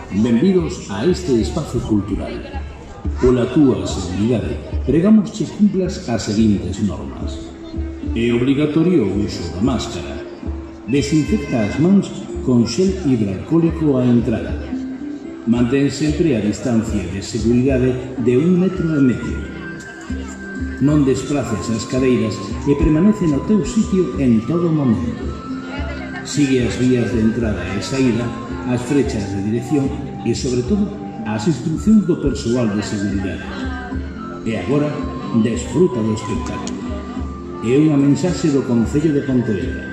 Benvidos a este espazo cultural. Pola túa seguridade, pregamos que cumplas as seguintes normas. É obrigatorio o uso da máscara. Desinfecta as mans con xel hidroalcohólico á entrada. Mantén sempre a distancia de seguridade de 1,5 metros. Non despraces as cadeiras e permanece no teu sitio en todo momento. Sigue as vías de entrada e saída, as frechas de dirección e, sobre todo, as instruccións do persoal de seguridade. E agora, desfruta do espectáculo. É unha mensaxe do Concello de Pontevedra.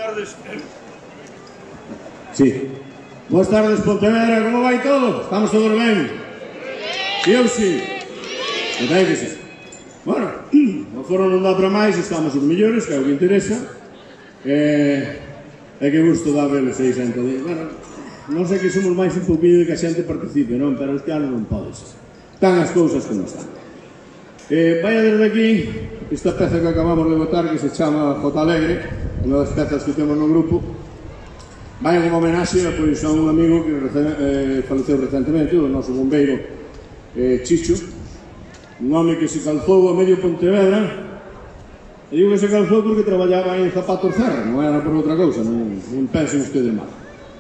tardes. Sí. Boas tardes, Pontevedra, como vai todo? Estamos todos ben? Sí ou sí? Ben que sí. Bueno, o foro non dá para máis, estamos os mellores, que é o que interesa. É que gusto dá velos aí xente. Bueno, non sei que somos máis un poquinho de que a xente participe, non? Pero este ano non podes. Están as cousas como están. Vai a desde aquí esta peza que acabamos de votar, que se chama Jota Alegre, unha das pezas que temos no grupo. Vai unha homenaxe a un amigo que faleceu recentemente, o noso bombeiro Chicho, un home que se calzou a medio Pontevedra. E digo que se calzou porque traballaba en zapatos Cerra, non era por outra cousa, non pensen ustedes mal.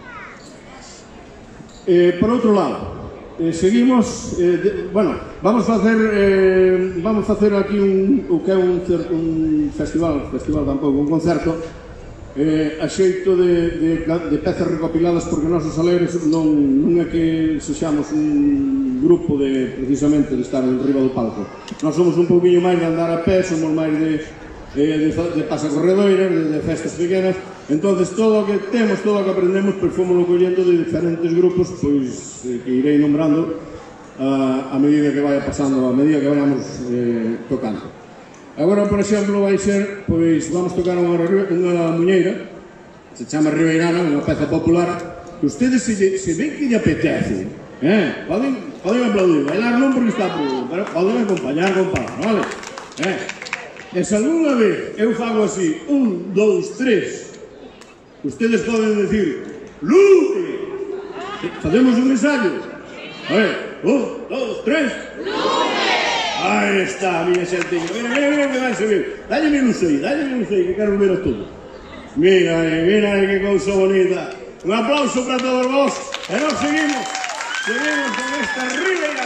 Por outro lado, seguimos, bueno, vamos facer aquí o que é un festival tampouco, un concerto a xeito de pezas recopiladas, porque nosos alegres non é que sexamos un grupo precisamente de estar en riba do palco. Nós somos un pouquinho máis de andar a pé, somos máis de pasacorredoiras, de festas pequenas. Entonces todo o que temos, todo o que aprendemos, pois fomoslo collendo de diferentes grupos, pois que irei nombrando a medida que vaya pasando, a medida que vayamos tocando. Agora, por exemplo, vai ser, pois, vamos tocar unha muñeira, se chama Ribeirana, unha peza popular, que ustedes se ven que lle apetece, poden aplaudir, bailar non porque está prohibido, pero poden acompañar con palabras, vale? E se alguna vez eu fago así, 1, 2, 3, ustedes poden decir, Lume! Facemos un ensayo? A ver, 1, 2, 3, Lume! Aí está, miña xentinha. Mira que vai subir. Dálleme luz aí, que quero ver a todo. Mira aí, que cousa bonita. Un aplauso para todos vos. E nos seguimos con esta Ribeira.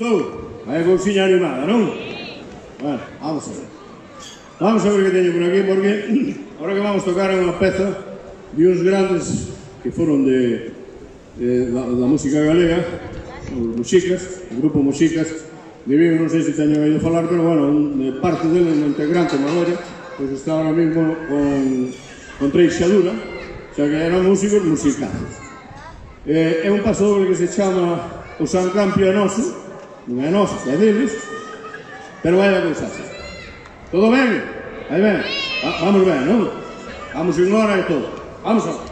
Gustou? Vai a cousiña animada, non? Bueno, vamos a ver. Vamos a ver que teño por aquí, porque ahora que vamos tocar unha peza de uns grandes que foron da música galega, os Muxicas, o grupo Muxicas, de Vigo, non sei se teño oído falar, pero bueno, parte dele, un integrante, Manuel, pues está ahora mismo con treixadura, xa que eran músicos musicazos. É un paso doble que se chama O San Campio é noso, non é noso, é deles, pero vai a cousa así. Todo ben? Aí ben? Vamos ben, non? Vamos en hora e todo. Vamos a ver.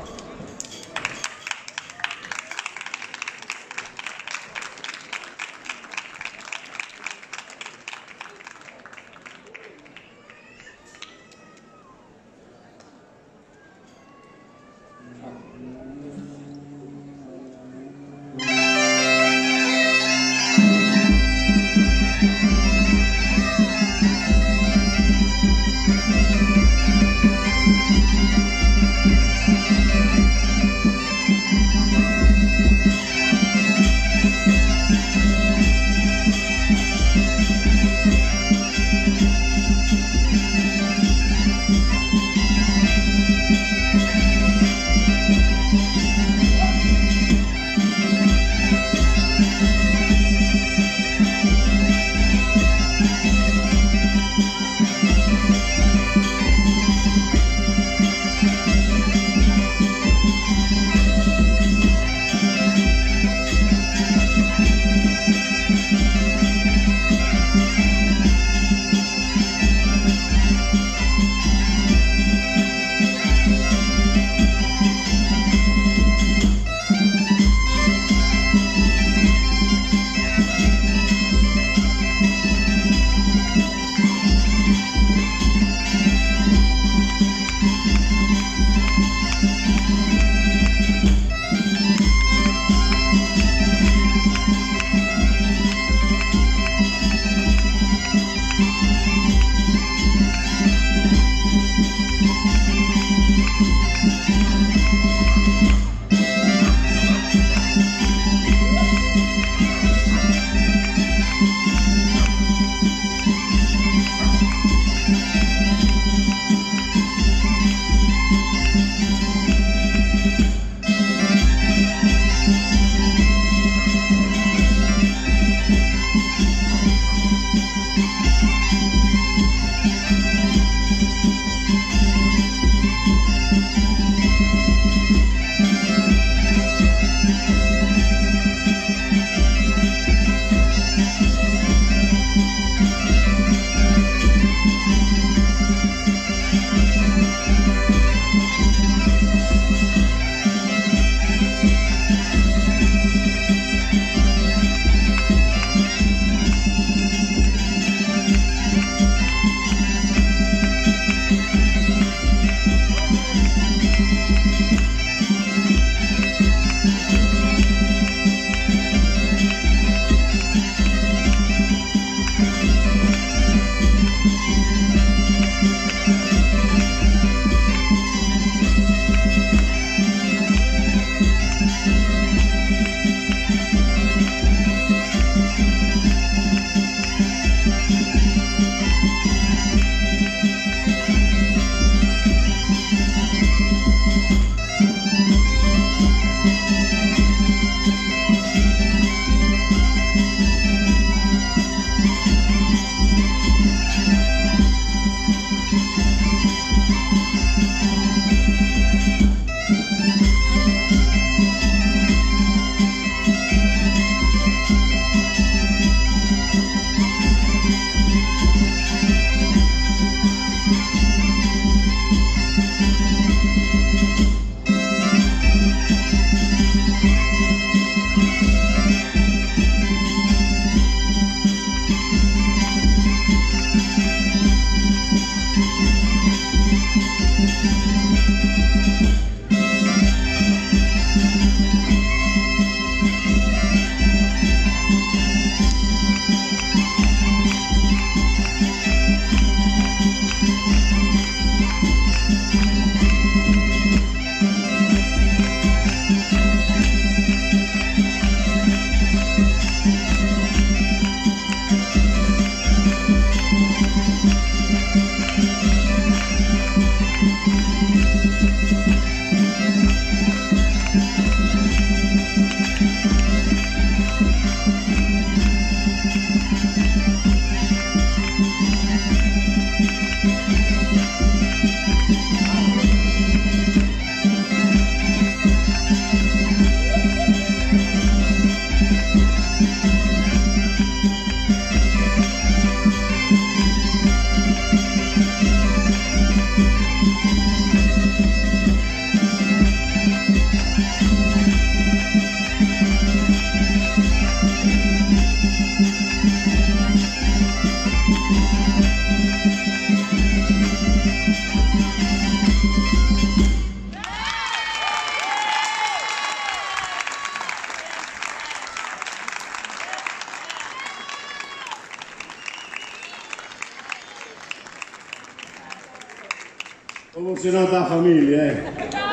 Como se nota a familia,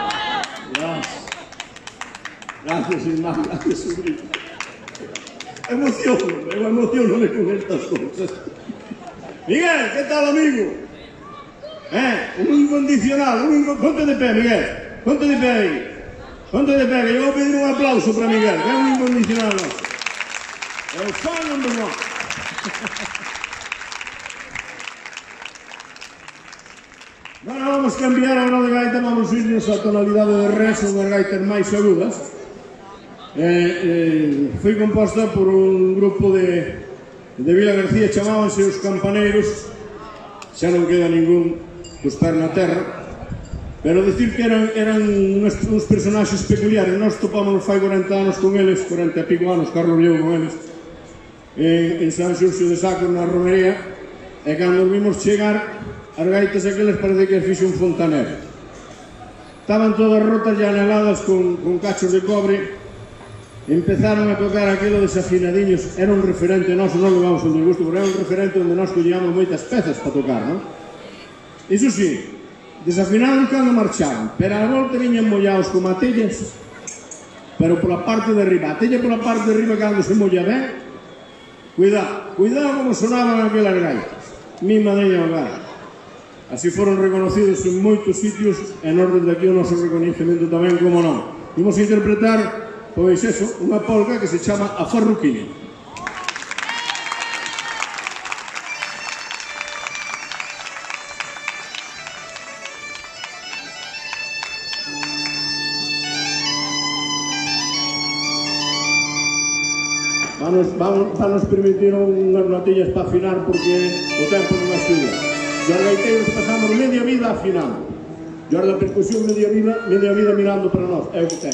Gracias, hermano, gracias, sobrino. Emociono con estas cosas. Miguel, ¿qué tal, amigo? Un incondicional, ponte de pie, Miguel. Ponte de pie ahí. Ponte de pie, que yo voy a pedir un aplauso para Miguel, que es un incondicional. El fan number one. Bueno, vamos a cambiar ahora de gaita, vamos a irnos a tonalidade de re, son as gaitas máis agudas. Foi composta por un grupo de Vila García, chamábanse os Campaneiros, xa non queda ningún cos pés na terra, pero dicir que eran uns personaxes peculiares. Nós topámonos fai 40 anos con eles, 40 e pico anos, Carlos llevo con eles, en San Xurxo de Sacos, na romería, e cando vimos chegar, as gaitas aqueles parece que as fixo un fontanero. Estaban todas rotas e aneladas con cachos de cobre. Empezaron a tocar aquilo desafinadiños. Era un referente noso, non levamos un disgusto, pero era un referente onde nós collíamos moitas pezas para tocar, non? Iso sí, desafinados cando marchaban, pero a volta viñan mollados como a tellas, pero pola parte de arriba. A tella pola parte de arriba cando se molla ben, cuidado como sonaban aquelas gaitas. Mima deña o gai. Así foron reconocidos en moitos sitios, e nos desde aquí o noso reconhecimento tamén, como non. Vimos a interpretar, pois eso, unha polca que se chama A Farruquini. Vanos permitir unhas notillas para afinar porque o tempo non axuda. E os gaiteiros pasamos media vida afinando. E os da percusión media vida mirando para nós. É o que ten.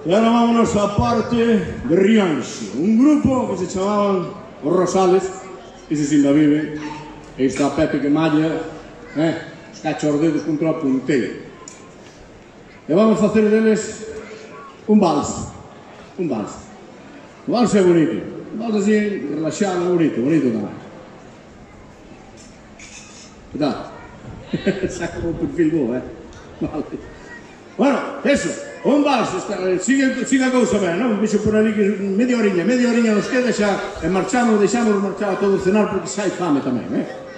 E ahora vámonos á parte de Rianxo, un grupo que se chamaban os Rosales, ese sin da vive, e está Pepe que malla, os cacha os dedos contra a punteira. E vamos facer deles un vals, un vals. O vals é bonito, un vals así, relaxado, bonito, bonito tamén. Que tal? Saca o perfil bo, Vale. Bueno, eso, un vals, siga a cousa ben, non? Vixo por ali que media oriña nos queda xa, e marchamos, deixamos marchar a todos cenar porque xa hai fame tamén,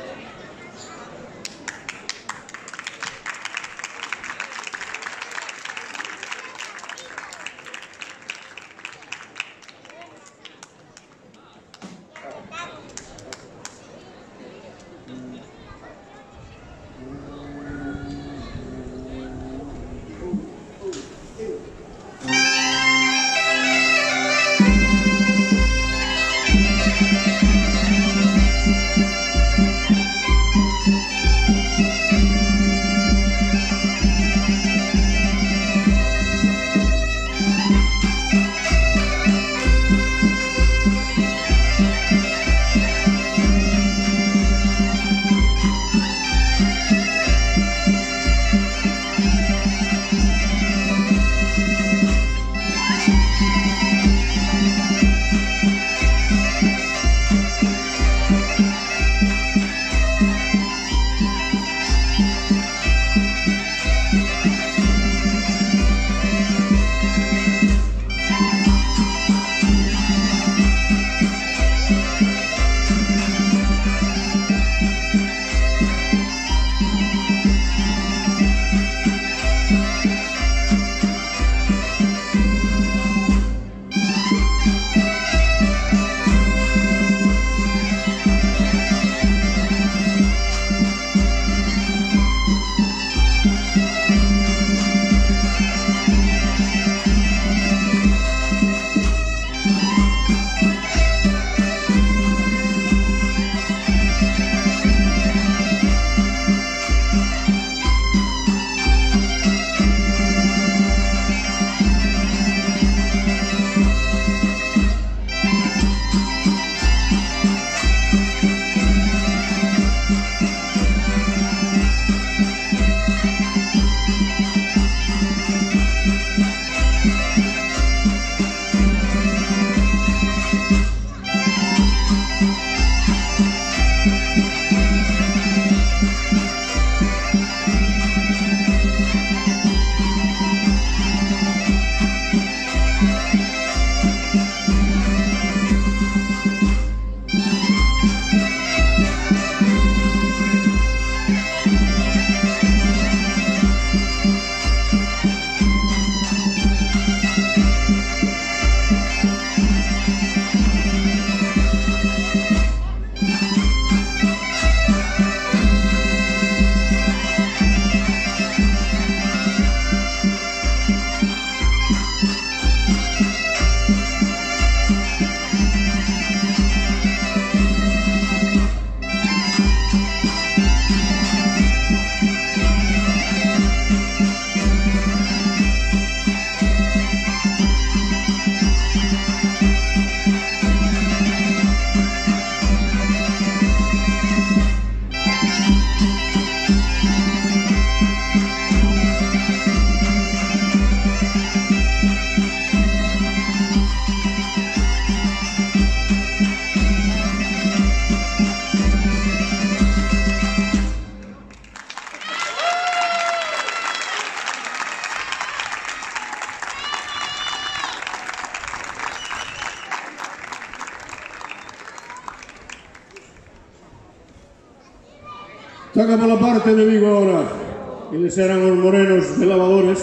Toca pola parte de Vigo ahora. Eles eran os morenos de lavadores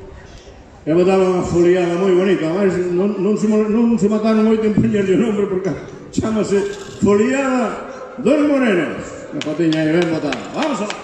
e botaban a foliada moi bonita. Mas non se mataron moito en poñerlle o nombre porque chamase Foliada dos Morenos. Na patiña aí ben botada. Vamos alá.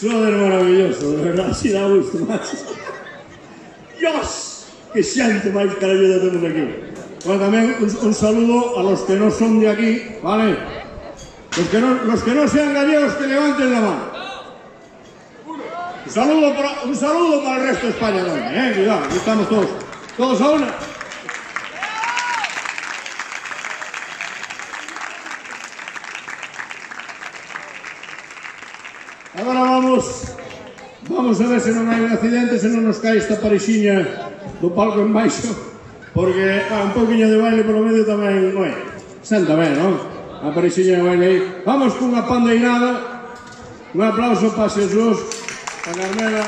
Joder, maravilloso, de verdad, si da gusto, macho. Dios, que xente máis caralluda temos aquí. Bueno, tamén un saludo a los que no son de aquí, ¿vale? Los que no sean gallegos, que levanten la mano. Un saludo para el resto de España también, cuidado, aquí estamos todos a una. Agora vamos a ver se non hai un accidente, se non nos cae esta parexiña do palco en baixo, porque un pouquiño de baile polo medio tamén, non é? Senta ben, non? A parexiña de baile aí. Vamos cunha pandeirada, un aplauso para Xesús, para Carmela.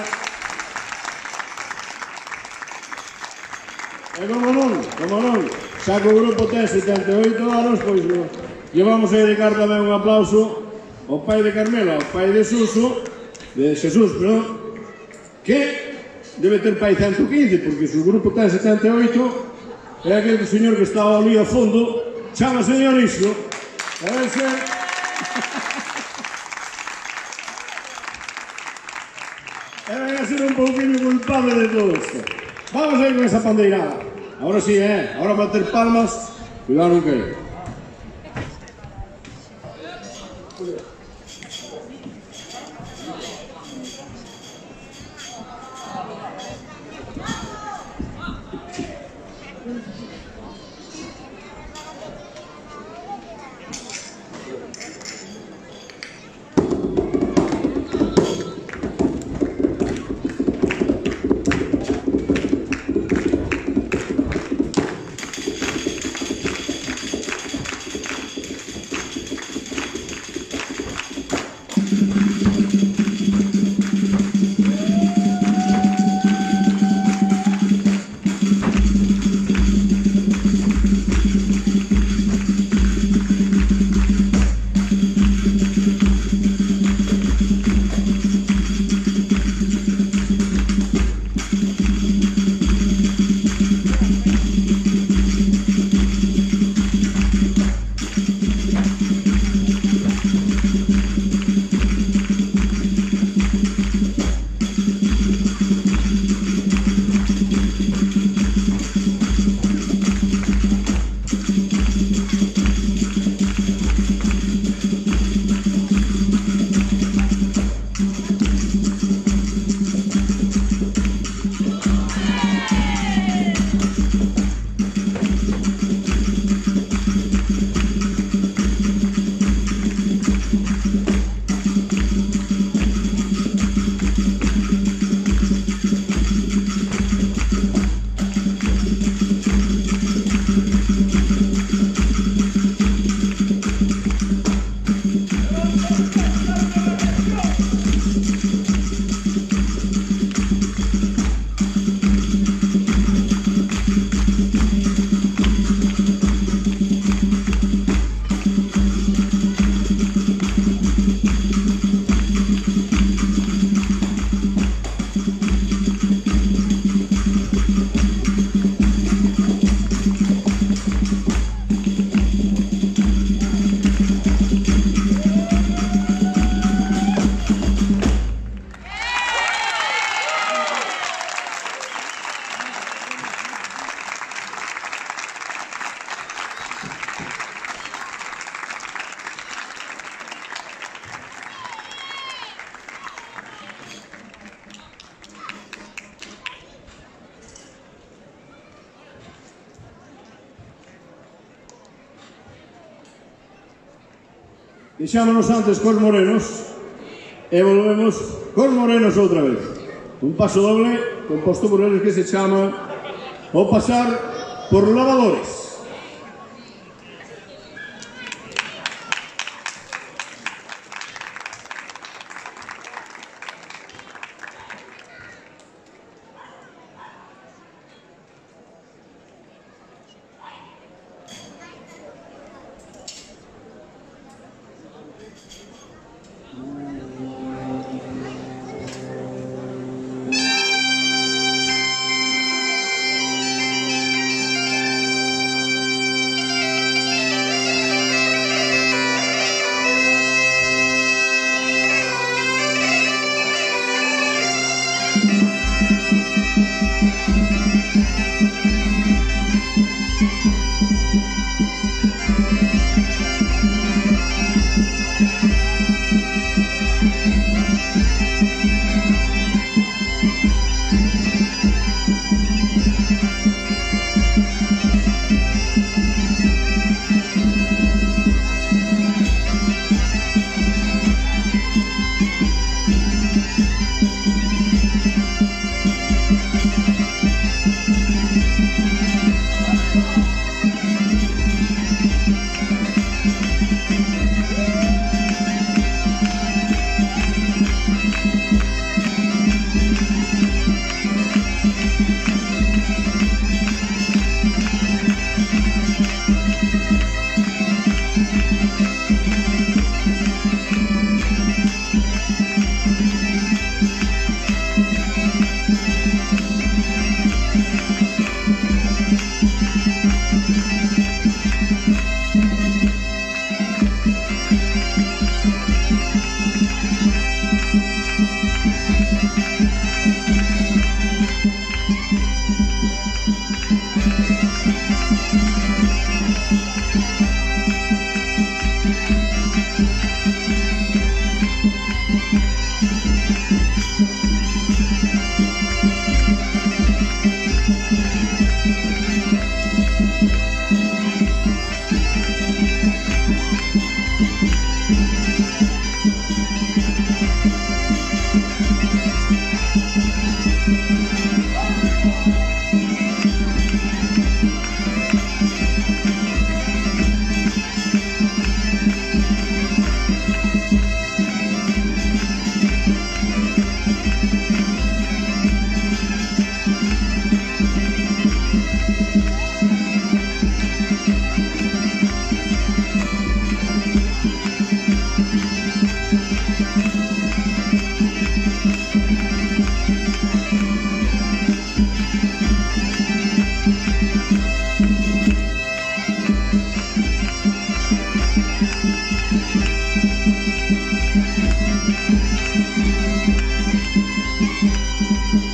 E como non, xa que o grupo ten 78 anos, pois lle vamos a dedicar tamén un aplauso ao pai de Carmela, ao pai de Xesús, perdón, que debe ter pai 115, porque se o grupo ten 78, é aquele señor que está ali a fondo, chama señor Ixo, a ver se... E vai a ser un pouquinho culpable de todo isto. Vamos a ir con esa pandeirada. Ahora sí, ahora bater palmas, cuidado non cae. Deixámonos antes cos morenos e volvemos cos morenos outra vez. Un paso doble composto por eles que se chama O pasar por lavadores.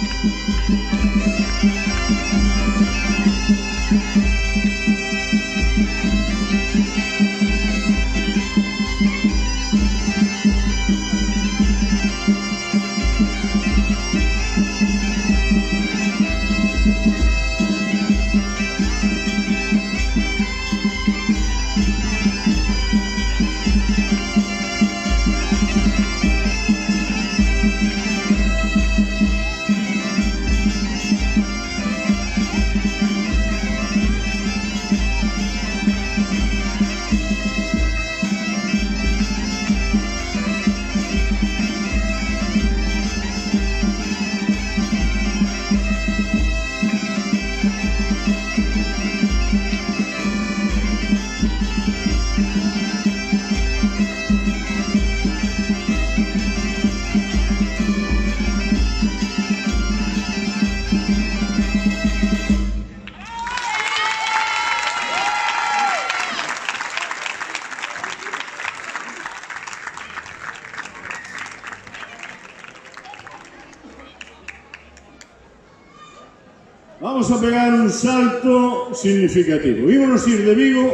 Vamos a pegar un salto significativo. Ímonos ir de Vigo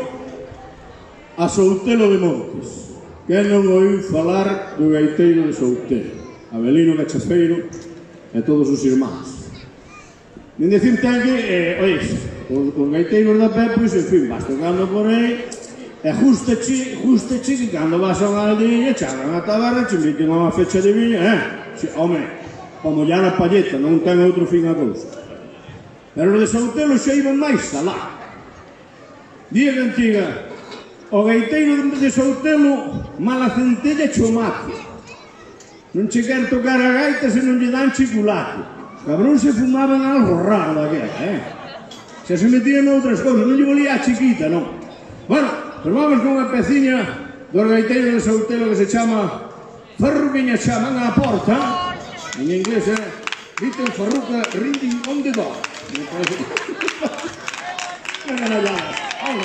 a Soutelo de Montes. Quen non oíu falar do gaiteiro de Soutelo, Avelino Cachafeiro e todos os irmáns. Nin dicir ten que, os gaiteiros da pé, pois, en fin, vas tocando por aí, e justeche que cando vas a unha aldeiña, chagan a taberna, che inviten a unha fecha de viña, home, pa mollar a palleta, non ten outro fin a cousa. Pero de Soutelo xa iban máis alá. Día que antiga, o gaiteiro de Soutelo mala centella chomate. Non che quer tocar a gaita se non lle dan chocolate. Os cabróns se fumaban algo raro daquela, xa se metían outras cousas, non lle volía a chiquita, non. Bueno, pues vamos con unha peciña do gaiteiro de Soutelo que se chama Farruquiña chaman á porta, en inglés, Little Farruca Ringing on the Door. Venga, no llamas. Vamos.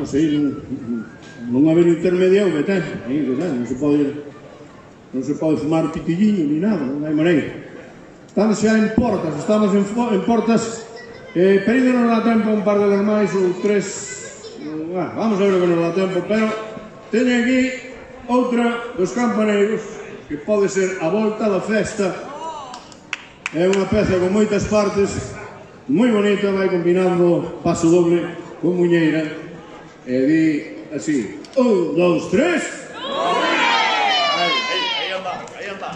sei, non haber intermedia o que ten, non se pode fumar pitilliño ni nada, non hai maneira. Estamos xa en portas, pedídenos dá tempo un par de dos máis ou tres, vamos a ver o que nos dá tempo, pero teño aquí outra dos campaneiros que pode ser a volta da festa. É unha peza con moitas partes, moi bonita, vai combinando paso doble con muñeira e di así: 1, 2, 3. Aí anda.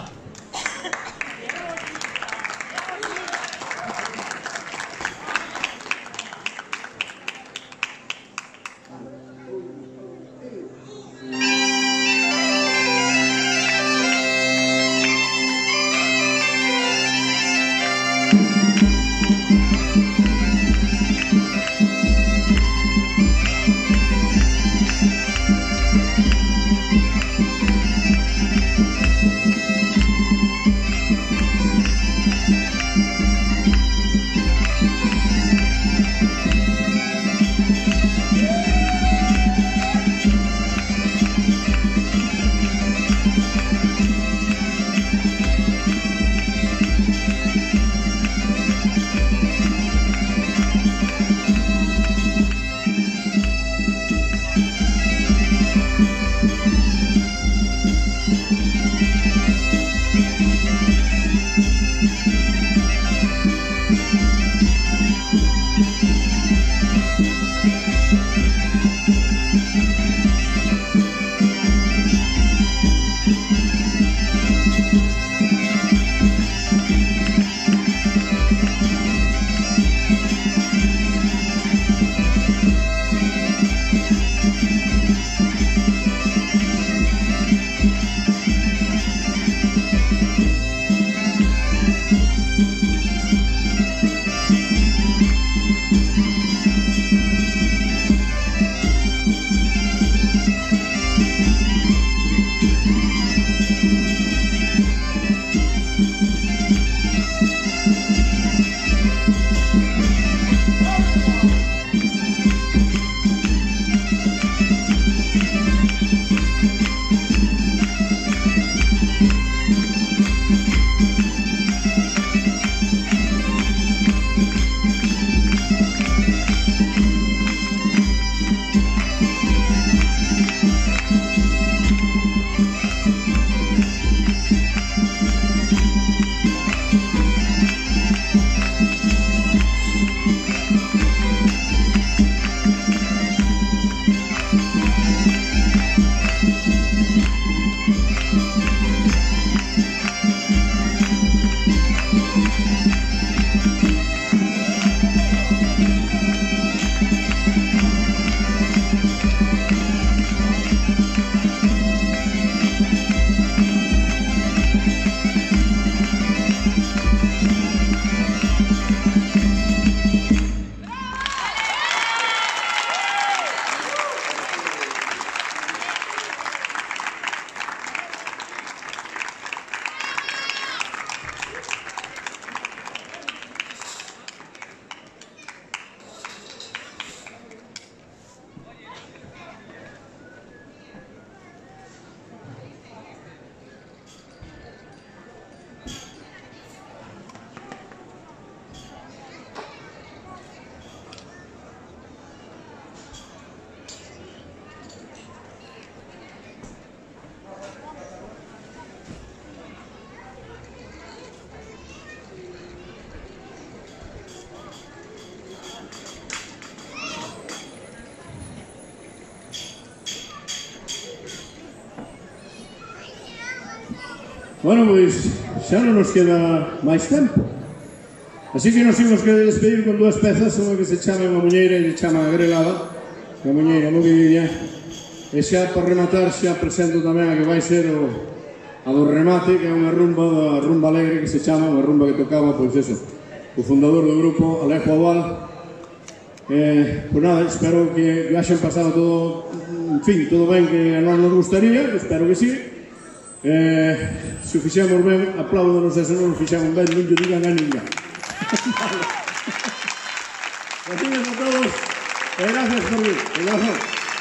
Bueno, pois xa non nos queda máis tempo. Así que nos imos que despedir con dúas pezas, unha que se chama Unha muñeira e se chama Grelada, unha muñeira movidilla. E xa para rematar xa presento tamén a que vai ser a do remate, que é unha rumba, rumba alegre que se chama, unha rumba que tocaba, pois eso, o fundador do grupo, Alejo Abal. Pois nada, espero que haxan pasado todo, en fin, todo ben que a nós nos gustaría, espero que sí. Se o fixemos ben, apláudanos, e se non o fixemos ben, non lle digan a ninguén. Gracias a todos, e gracias por vir.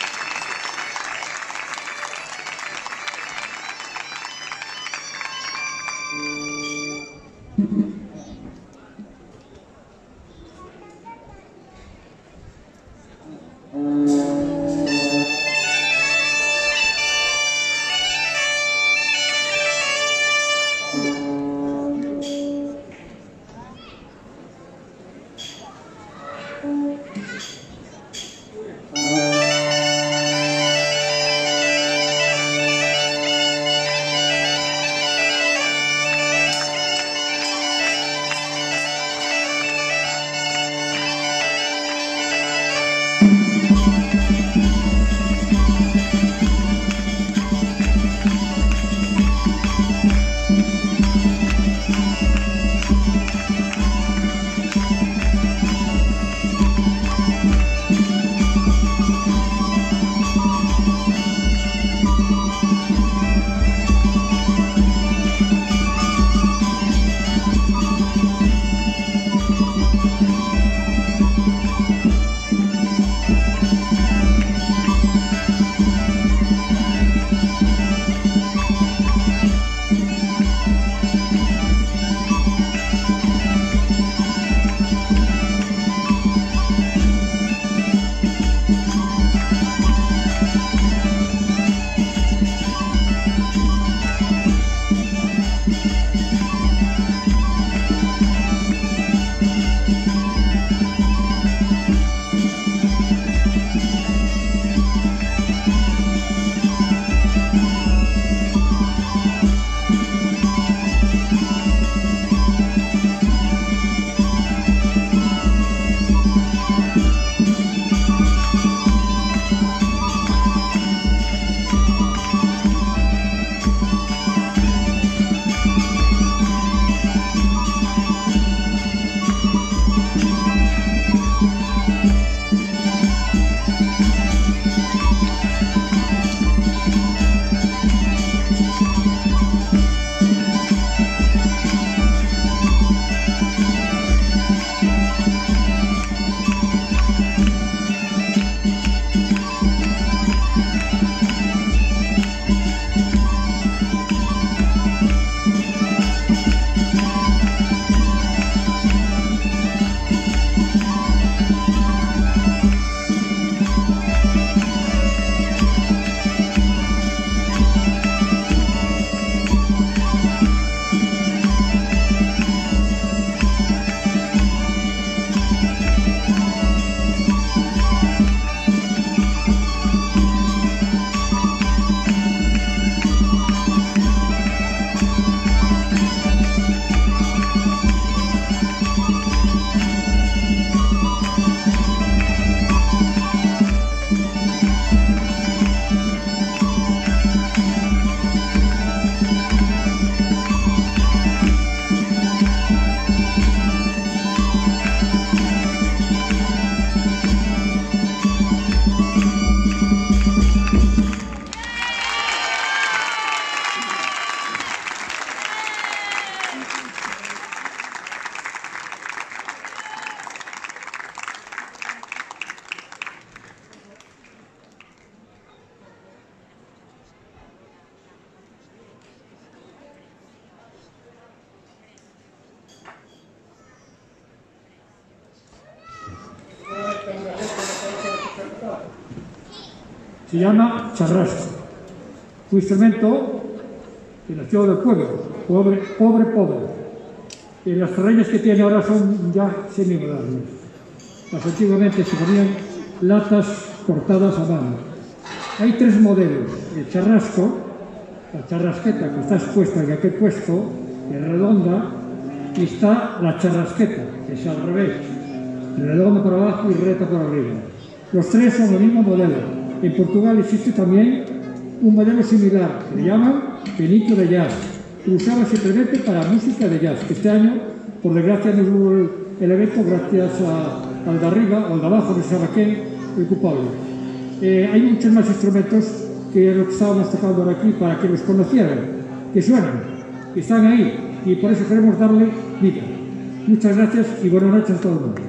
Se llama charrasco. Un instrumento que nació del pueblo, pobre. Y las ferreñas que tiene ahora son ya semi-modernas. Las antiguamente se ponían latas cortadas a mano. Hay tres modelos: el charrasco, la charrasqueta, que está expuesta en aquel puesto, es redonda, y está la charrasqueta, que es al revés, redonda por abajo y recta por arriba. Los tres son el mismo modelo. En Portugal existe también un modelo similar, que le llaman penico de jazz, que usaba simplemente para música de jazz, que este año, por desgracia, no hubo el evento gracias al de arriba o al de abajo, de Sarraquén, el culpable. Hay muchos más instrumentos que lo que estábamos tocando ahora aquí para que los conocieran, que suenan, que están ahí, y por eso queremos darle vida. Muchas gracias y buenas noches a todo el mundo.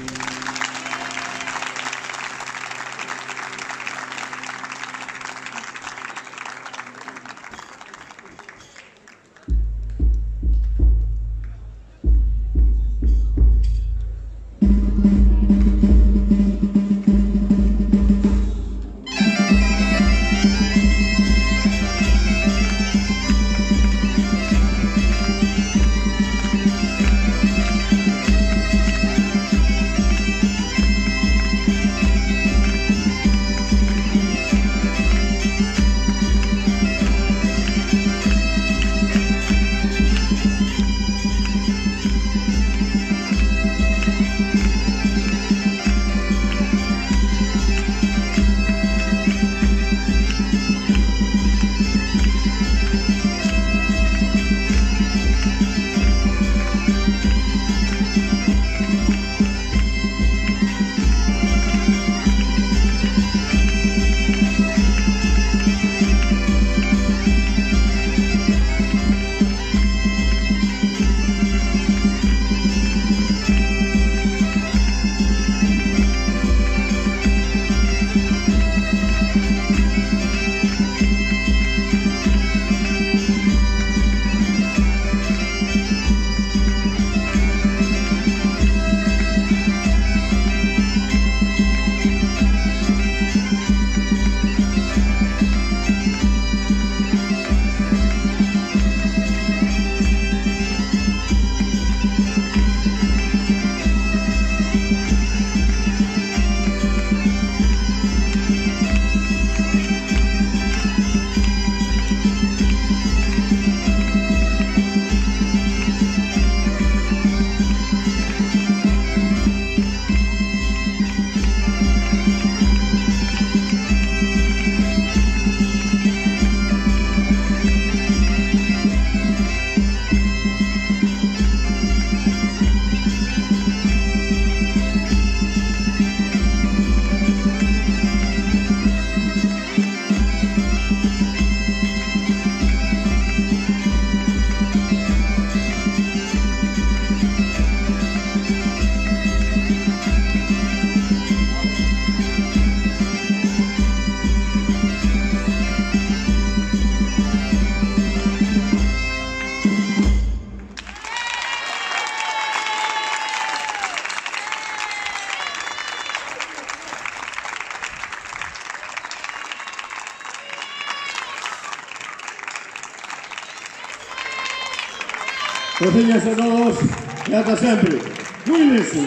Gracias a todos e ata sempre. Cuídense,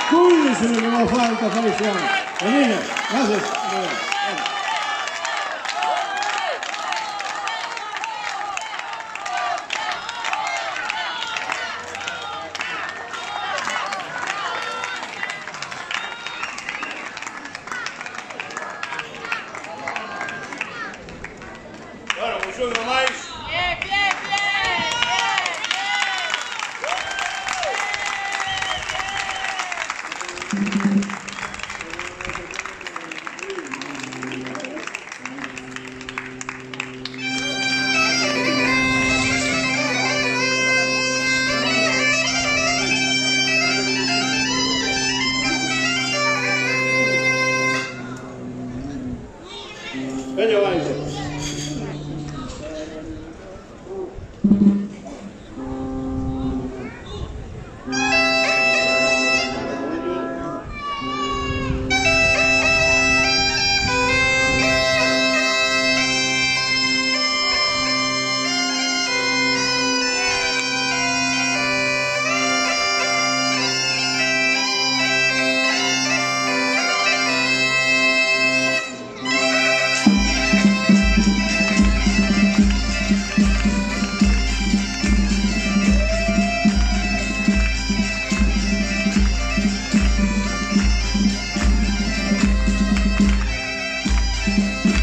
que non falta faixa. Venga, gracias. Bueno, un xogo máis. Veña, vai.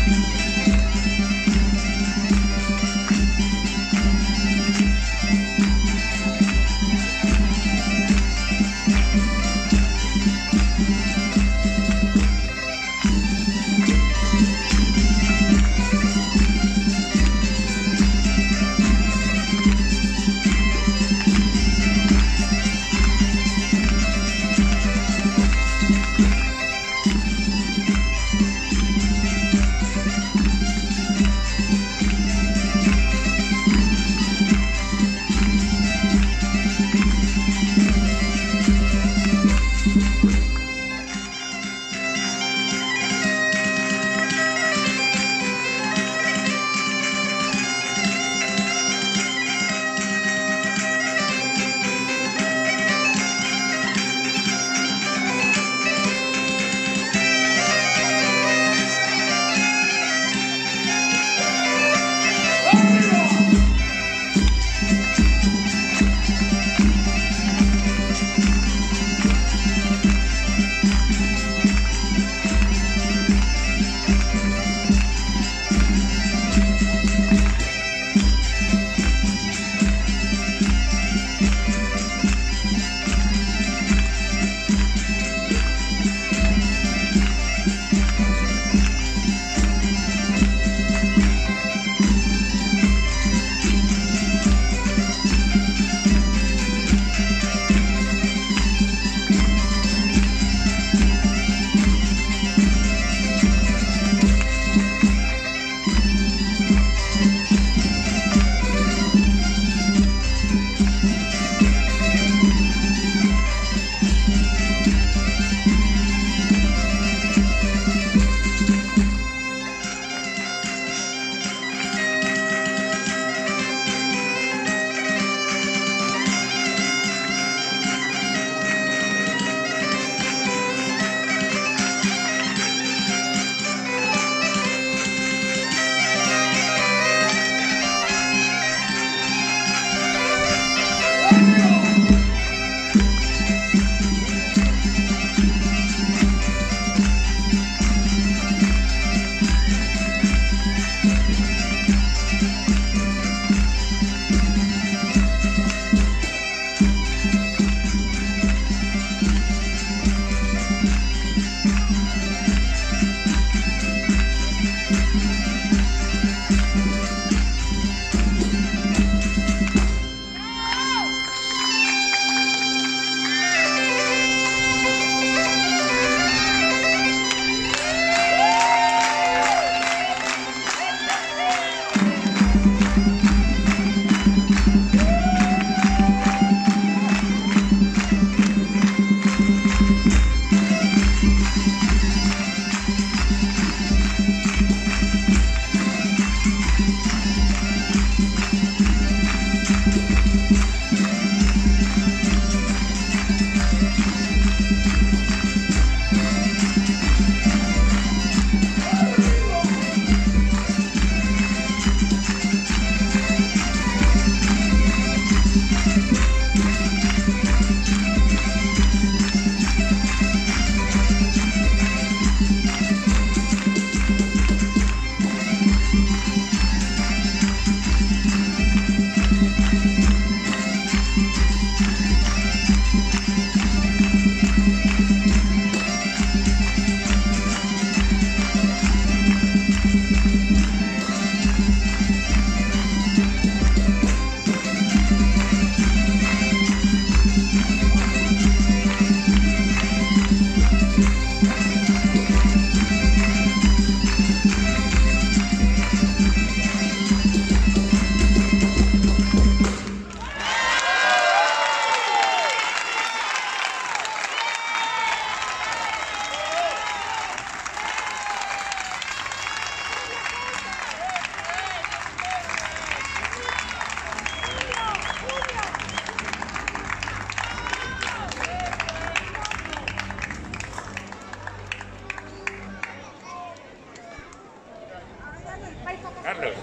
Carlos.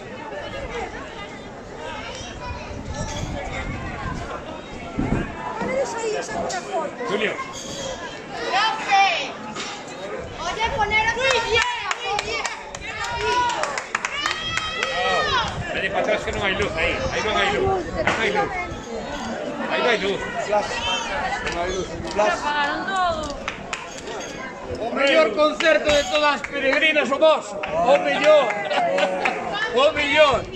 Julio. ¡Profe! Oye, poner muy bien, muy bien. para atrás que non hai luz aí. Aí non hai luz. Non hai luz. Aí non hai luz. Apagaron todo. O mellor concerto de todas as peregrinas o vos. O mellor. O mellor.